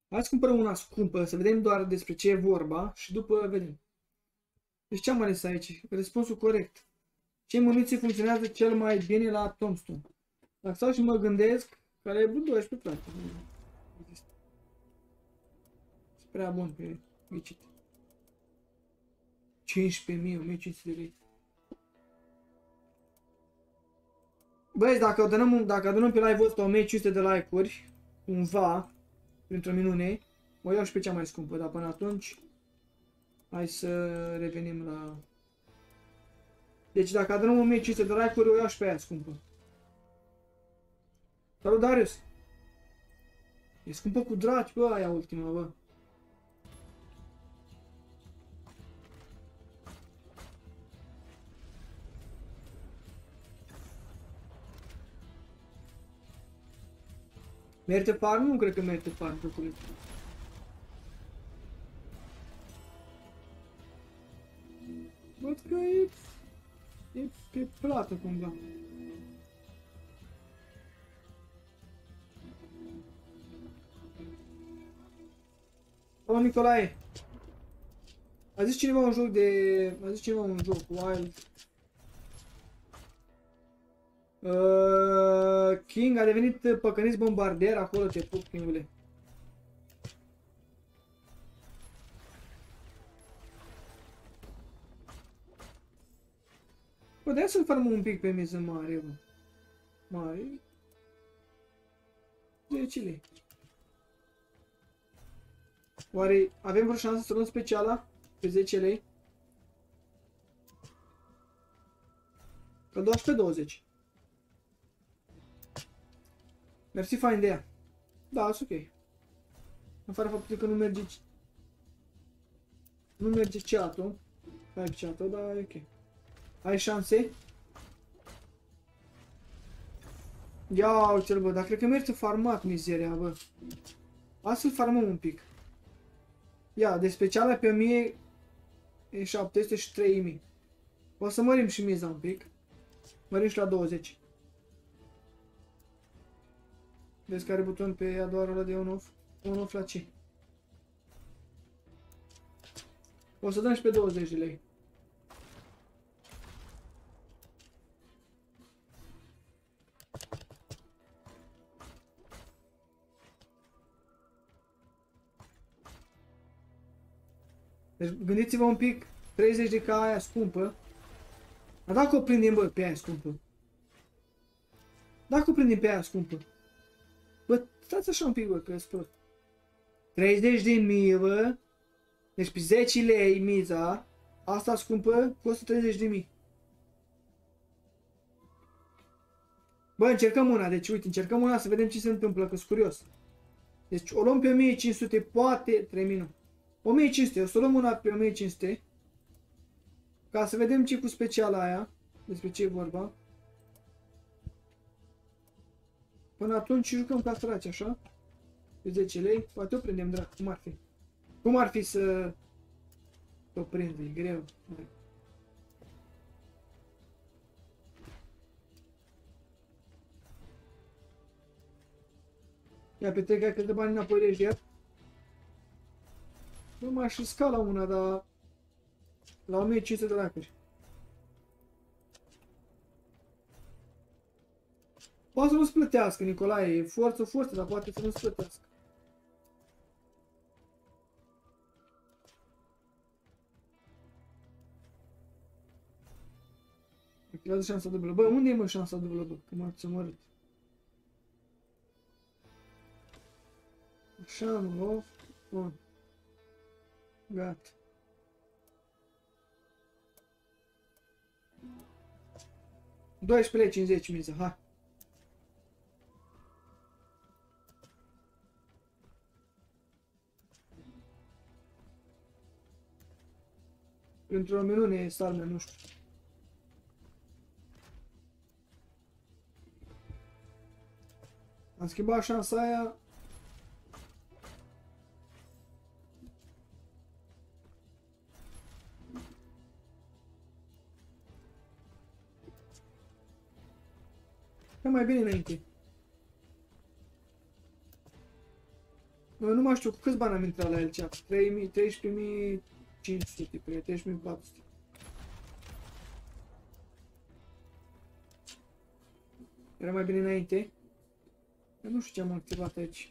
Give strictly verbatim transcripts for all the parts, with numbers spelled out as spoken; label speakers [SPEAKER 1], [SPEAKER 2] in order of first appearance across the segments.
[SPEAKER 1] Hai să cumpărăm una scumpă, să vedem doar despre ce e vorba și după vedem. Deci ce am ales aici? Răspunsul corect. Ce muniție funcționează cel mai bine la Tombstone? Dacă stau și mă gândesc, care e doisprezece, frate. Sunt prea bun pe ghicit. cincisprezece mii, o mie cinci sute de lei. Băi, dacă adunăm, dacă adunăm pe live-ul ăsta o mie cinci sute de like-uri, cumva, printr-o minune, o iau și pe cea mai scumpă, dar până atunci, hai să revenim la... Deci dacă adunăm o mie cinci sute de like-uri, o iau și pe aia scumpă. Salut, Darius! E scumpă cu draci, bă, aia ultima, bă. Merită farm? Nu cred că merită farm, lucrurile. Văd că e... e pe plată cumva. Oh, Nicolae! A zis cineva un joc de... A zis cineva un joc, Wild. Uh, King a devenit păcănit bombardier, acolo te pup, Kingule. Bă, de-aia să-l farmăm un pic pe miză mare, bă. Mare. zece lei. Oare avem vreo șansă să luăm speciala pe zece lei? Că doar pe douăzeci. Mersi, fain de ea. Da, sunt ok. În fără faptul că nu merge... Nu merge chat-ul. Hai chat-ul, dar e ok. Ai șanse? Ia uite-l, bă, dar cred că merge farmat mizeria, bă. Hai să-l farmăm un pic. Ia, de specială pe o mie e șapte sute și trei mii. O să mărim și miza un pic. Mărim și la douăzeci. Vezi că are buton pe ea doar ăla de on-off? On-off la ce? O să dăm și pe douăzeci de lei. Deci gândiți-vă un pic, treizeci de ca aia scumpă. Dar dacă o prindem, bă, pe aia scumpă. Dacă o prindem pe aia scumpă. Bă, stați așa un pic, bă, că e prost. treizeci de mii, bă. Deci pe zece lei miza. Asta scumpă costă treizeci de mii. Bă, încercăm una. Deci, uite, încercăm una să vedem ce se întâmplă, că sunt curios. Deci, o luăm pe o mie cinci sute, poate, trei mii nu. o mie cinci sute, o să luăm una pe o mie cinci sute. Ca să vedem ce cu speciala aia. Despre ce e vorba. Până atunci jucăm ca săraci, așa. Pe zece lei. Poate o prindem, drag. Cum ar fi? Cum ar fi să... o prinde? E greu. Ia pe trei, că de bani înapoi de iar. Nu m-aș risca la una, dar... La o mie cinci sute de lacuri. Poate să nu-ți plătească, Nicolae. E forță, forță, dar poate să nu-ți plătească. Activează șansa dublă. Bă, unde e, mă, șansa dublă, bă? Că m-ați omorât. Așa, mă, off. Bun. Gata. doisprezece lei cincizeci miza, hai. Printr-o minune salme, nu știu. Am schimbat șansa aia. Că mai bine înainte. Bă, nu mai știu cu câți bani am intrat la el cea. treisprezece mii cinci sute, treisprezece mii patru sute. Era mai bine înainte. Eu nu știu ce am activat aici.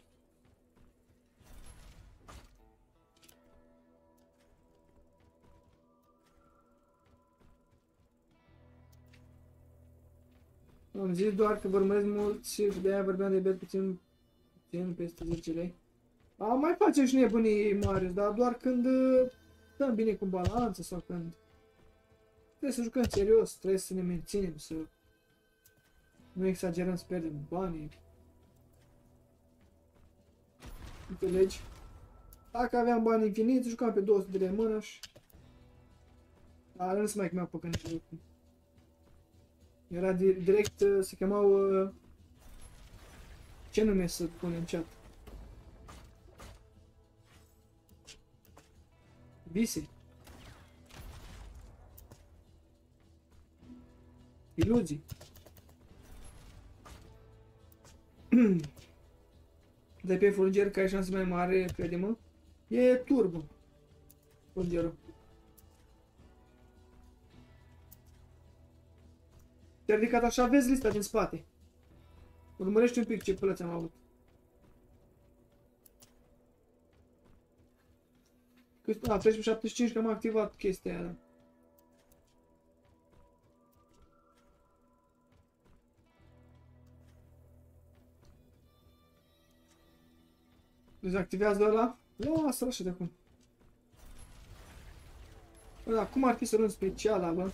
[SPEAKER 1] Am zis doar că vă urmăresc mulți și de-aia vorbeam de bet puțin, puțin peste zece lei. A, mai facem și nebunii mari, dar doar când stăm bine cu balanță sau când trebuie să jucăm serios, trebuie să ne menținem, să nu exagerăm, să pierdem banii. Înțelegi? Dacă aveam bani infiniți, jucam pe două sute de lei în mână și... Dar nu se mai chemeau păcănești lucru. Era direct, se chemau... Uh, ce nume să pun în chat? Vise. Iluzii. De pe fulger care șanse mai mare, crede-mă, e turbo. Fulgerul. Te-a ridicat așa, vezi lista din spate. Urmărește un pic ce plăți am avut. Cât, a, treisprezece șaptezeci și cinci că am activat chestia aia. Dezactivează ăla? Lasă-l așa de acum. Bă, da, cum ar fi să luăm speciala, bă?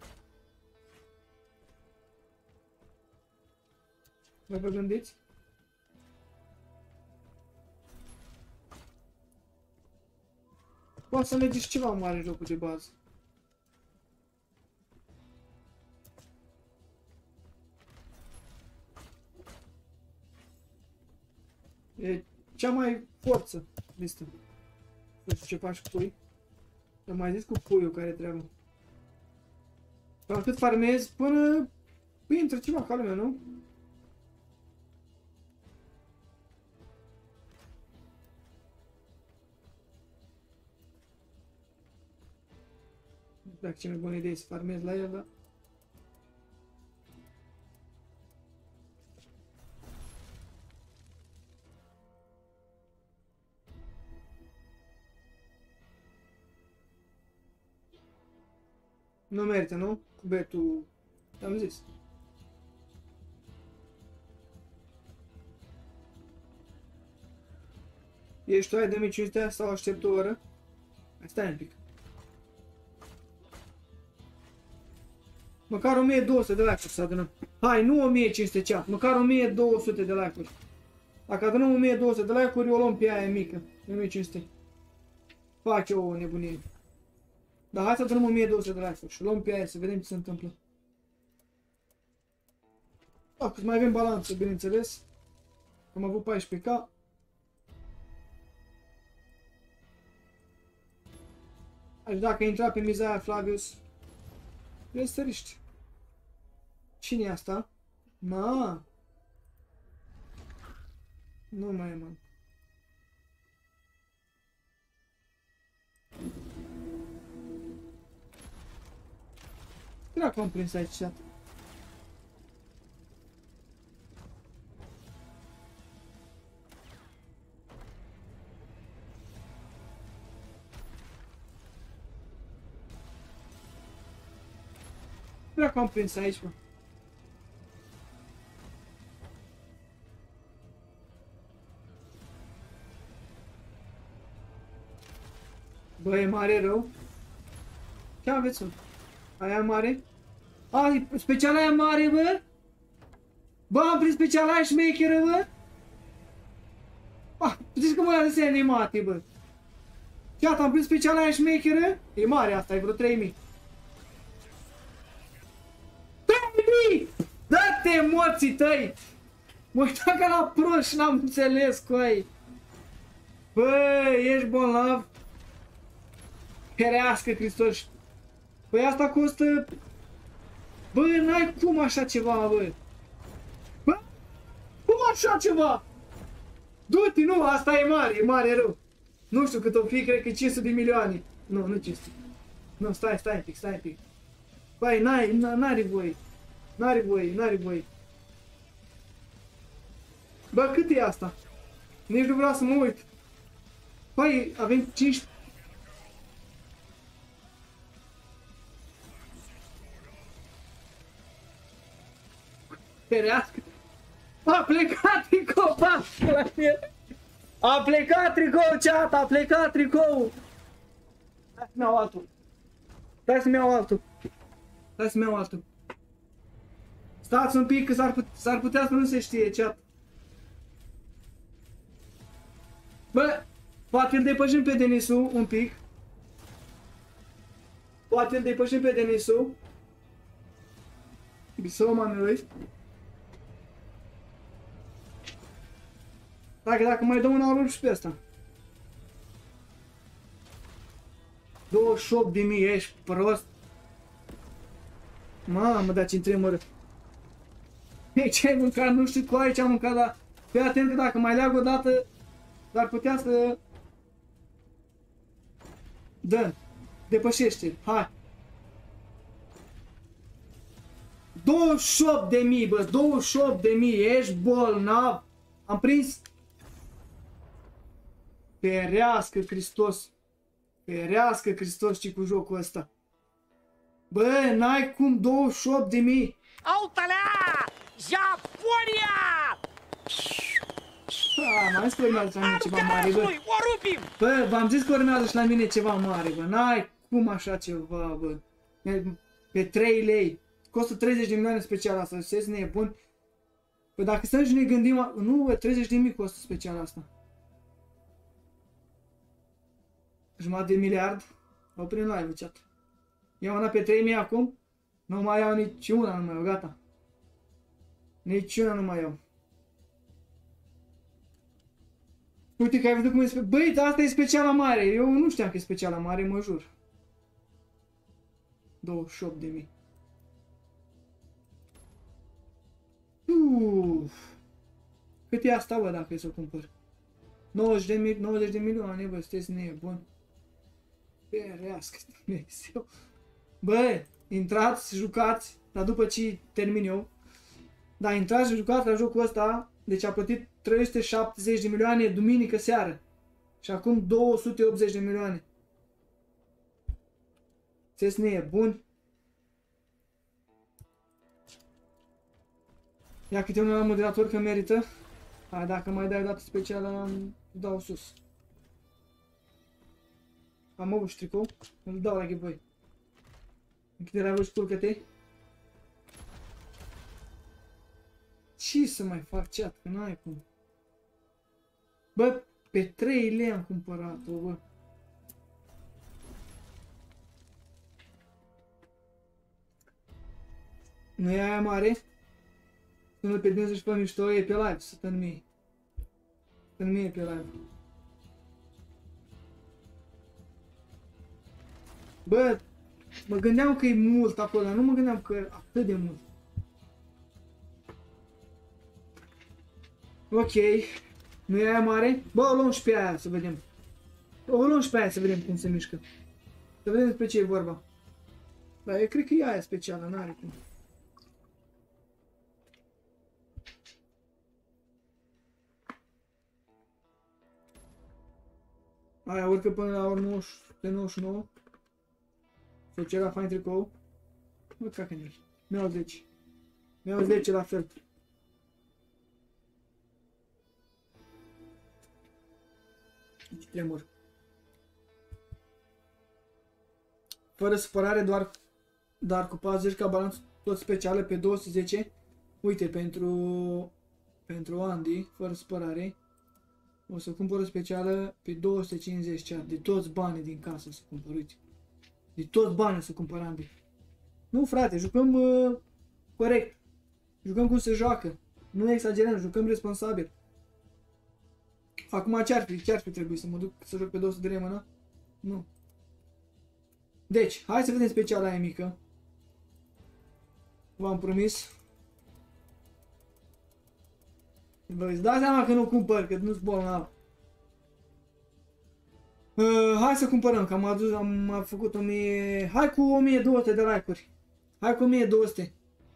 [SPEAKER 1] Mai vă gândiți? Poate să alegeți ceva mare în jocul de bază. E cea mai forță listă. Nu știu ce faci cu pui. Am mai zis cu puiul care treabă. Până cât farmezi până... Păi intră ceva ca lumea, nu? Dacă ce mai bună idee să farmezi la el, da? Nu merită, nu? Cu betul... Am zis. Ești tu, ai de mii cinci sute sau aștept o oră? Hai, stai un pic. Măcar o mie două sute de like-uri să adunăm. Hai, nu o mie cinci sute chat, măcar o mie două sute de like-uri. Dacă adunăm o mie două sute de like-uri, o luăm pe aia mică. o mie cinci sute. Fac eu o nebunie. Dar hai să adunăm o mie două sute de like-uri și luăm pe aia să vedem ce se întâmplă. Dacă mai avem balanță, bineînțeles. Am avut paisprezece K. Aș dacă intra pe Mizaia Flavius, vrei să săriști. Cine e asta? Ma. Nu mai e, man. Dracu am prins aici chat. Dracu am prins aici, mă. Bă, e mare rău. Ce aveți, mă? Aia mare? A, speciala aia mare, bă? Bă, am prins speciala aia șmecheră, bă? Ah, puteți că mă la desene animate, bă. Iată, am prins speciala aia șmecheră? E mare asta, e vreo trei mii. trei mii! Dă-te morții tăi! Mă uitam ca la prost și n-am înțeles cu ei. Bă, ești bolnav? Ferească Hristos. Păi asta costă... Bă, n-ai cum așa ceva, bă. Bă, cum așa ceva? Du-te, nu, asta e mare, e mare rău. Nu știu cât o fi, cred că cinci sute de milioane. Nu, nu cinci sute. Nu, stai, stai un pic, stai un pic. Băi, n-ai, n-are voie. N-are voie, n-are voie. Bă, cât e asta? Nici nu vreau să mă uit. Băi, avem cinci... Ferească. A plecat tricou, paște la mine. A plecat tricou, chat, a plecat tricou. Hai să-mi iau altul. Hai să-mi iau altul. Hai să-mi iau altul. Stați un pic că s-ar putea, putea să nu se știe, chat. Bă, poate îl depășim pe Denisu un pic. Poate îl depășim pe Denisu. Bisou, manului. Dacă, dacă mai dăm un aur și pe asta. douăzeci și opt de mii, ești prost. Mamă, dar ce-mi tremură. Ei, ce-ai mâncat? Nu știu cu aici am mâncat, dar fii atent că dacă mai leag o dată, dar putea să... Dă, depășește, hai. douăzeci și opt de mii, bă, douăzeci și opt de mii, ești bolnav. Am prins. Ferească Hristos. Ferească Hristos ce cu jocul ăsta. Bă, n-ai cum douăzeci și opt de mii.
[SPEAKER 2] Autalea! Japonia!
[SPEAKER 1] Ah, mai zis că urmează la mine ceva mare, bă.
[SPEAKER 2] O rupim!
[SPEAKER 1] Bă, v-am zis că urmează și la mine ceva mare, bă. N-ai cum așa ceva, bă. Pe trei lei. Costă treizeci de milioane special asta, să nebun. Păi dacă stăm și ne gândim, nu, bă, treizeci de mii costă special asta. Jumătate de miliard. Oprim live-ul, chat. Iau una pe trei mii acum. Nu mai iau nici una, nu mai iau, gata. Nici una nu mai iau. Uite că ai văzut cum e special. Băi, asta e speciala mare. Eu nu știam că e speciala mare, mă jur. douăzeci și opt de mii. Uff. Cât e asta, bă, dacă e să o cumpăr? nouăzeci de mii, nouăzeci de milioane, bă, sunteți nebun. Ferească Dumnezeu. Bă, intrați, jucați, dar după ce termin eu. Da, intrați și jucați la jocul ăsta. Deci a plătit trei sute șaptezeci de milioane duminică seară. Și acum două sute optzeci de milioane. Sunteți nebuni? Ia câte unul la moderator că merită. Hai, dacă mai dai o dată specială, dau sus. Am avut și tricou, îl dau la giveaway. Închide live-ul și culcă-te. Ce să mai fac, chat, că n-ai cum. Bă, pe trei lei am cumpărat-o, bă. Nu e aia mare? Sună pe dânsă și pe mișto, e pe live, să stăm mie. Stăm mie pe live. Bă, mă gândeam că e mult acolo, dar nu mă gândeam că e atât de mult. Ok, nu e aia mare? Bă, o luăm și pe aia să vedem. O luăm și pe aia să vedem cum se mișcă. Să vedem despre ce e vorba. Dar eu cred că e aia specială, n-are cum. Aia urcă până la ori nouăzeci și nouă. Sau ce era fain tricou. Bă, cacă în el. Mi-au zece. Mi-au zece la fel. Ce tremur. Fără supărare, doar, doar cu patruzeci ca balanț tot specială pe două sute zece. Uite, pentru pentru Andy, fără supărare, o să cumpăr o specială pe două sute cincizeci, cea, de toți banii din casă să cumpăr, uite. De toți banii să cumpăr Andy. Nu, frate, jucăm uh, corect. Jucăm cum se joacă. Nu exagerăm, jucăm responsabil. Acum ce-ar fi? Ce-ar fi trebuit? Să mă duc să joc pe două sute de lei mână? Nu. Deci, hai să vedem speciala aia mică. V-am promis. Bă, îți dai seama că nu cumpăr, că nu-s bolnav. Uh, hai să cumpărăm, că am adus, am, am făcut o mie... Hai cu o mie două sute de like-uri. Hai cu o mie două sute.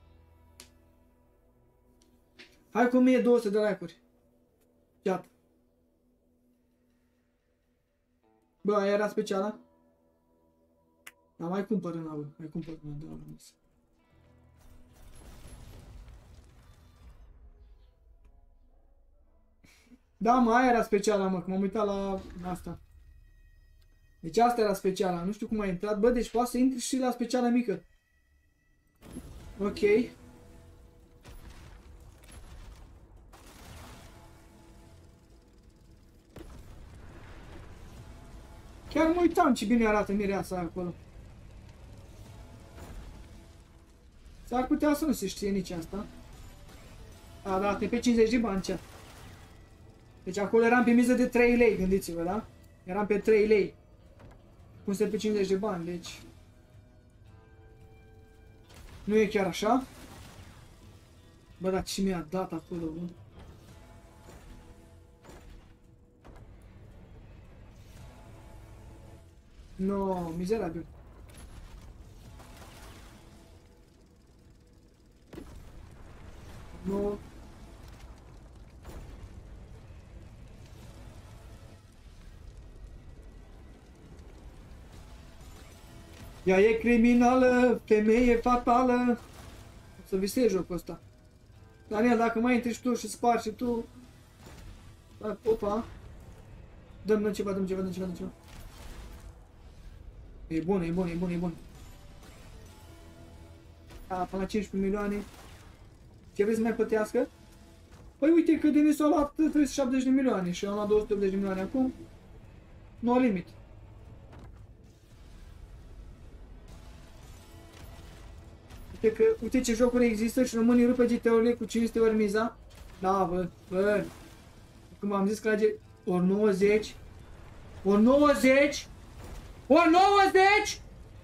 [SPEAKER 1] Hai cu o mie două sute de like-uri. Iată. Bă, aia era specială? Dar mai cumpăr în aur, mai cumpăr în aur. Da, mă, aia era specială, mă, că m-am uitat la asta. Deci asta era speciala, nu știu cum a intrat. Bă, deci poate să intri și la speciala mică. Ok. Chiar mă uitam ce bine arată mireasa acolo. S-ar putea să nu se știe nici asta. A, da, te pe cincizeci de bani, cea. Deci acolo eram pe miză de trei lei, gândiți-vă, da? Eram pe trei lei. Cum se pe cincizeci de bani, deci... Nu e chiar așa. Bă, dar ce mi-a dat acolo, bă? No, mizerabil. No. Ea e criminală, femeie fatală. O să visezi jocul ăsta. Daniel, dacă mai intri și tu și spargi și tu... Opa. Dăm, dăm ceva, dăm ceva, dăm ceva, dăm ceva. E bun, e bun, e bun, e bun. A, până la cincisprezece milioane. Ce vrei să mai plătească? Păi uite că Denis a luat trei sute șaptezeci de milioane și am luat două sute optzeci de milioane acum. No limit. Uite că, uite ce jocuri există și românii rupe G T O-urile cu cinci sute ori miza. Da, bă, bă. Cum am zis că la G... ori nouăzeci. ori nouăzeci. ori nouăzeci.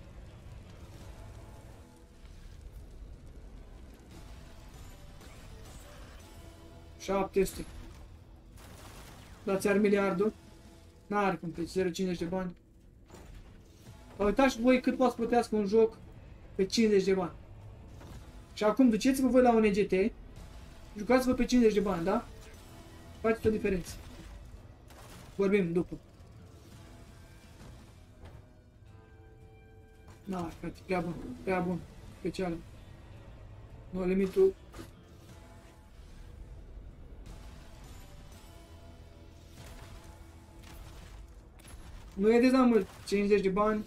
[SPEAKER 1] șapte sute. Dați-ar miliardul. N-are cum pleci, zero virgulă cincizeci de bani. Uitați voi cât poți plătească un joc pe cincizeci de bani. Și acum duceți-vă voi la un E G T, jucați-vă pe cincizeci de bani, da? Faceți o diferență. Vorbim după. Na, frate, prea bun, prea bun, special. Nu, limitul... Nu e dezamărit, cincizeci de bani.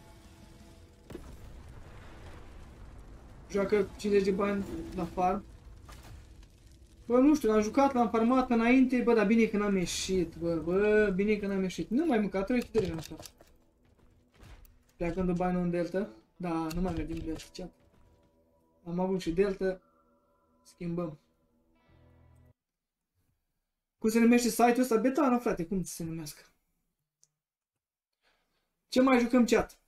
[SPEAKER 1] Joacă cincizeci de bani la farm. Bă, nu știu, am jucat, l-am farmat înainte, bă, dar bine că n-am ieșit, bă, bă, bine că n-am ieșit. Nu mai mâncat, trei sute de lei asta. Pleacând de bani în Delta, da, nu mai mergem Delta, chat. Am avut și Delta, schimbăm. Cum se numește site-ul ăsta? Betano, frate, cum se numească? Ce mai jucăm, chat?